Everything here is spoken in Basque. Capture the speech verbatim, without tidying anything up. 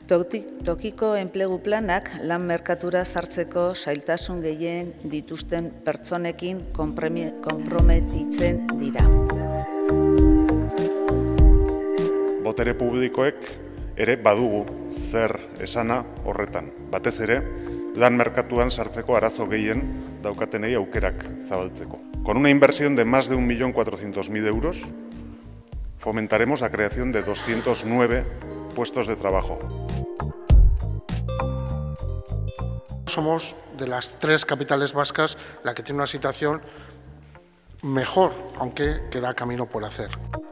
Tokiko enplegu planak lan merkatura sartzeko zailtasun gehien dituzten pertsonekin konprometitzen dira. Botere publikoek ere badugu zer esana horretan. Batez ere, lan merkatuan sartzeko arazo gehien daukatenei aukerak zabaltzeko. Con una inversión de más de un millón cuatrocientos mil euros, fomentaremos la creación de doscientos nueve puestos de trabajo. Somos de las tres capitales vascas la que tiene una situación mejor, aunque queda camino por hacer.